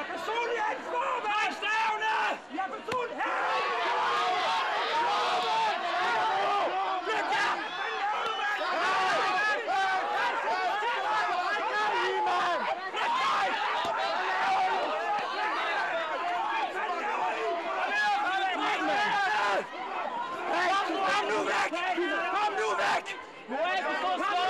Jeg er personligt ansvar! Nej, stavene! Jeg er personligt her! Kom nu væk! Kom nu væk!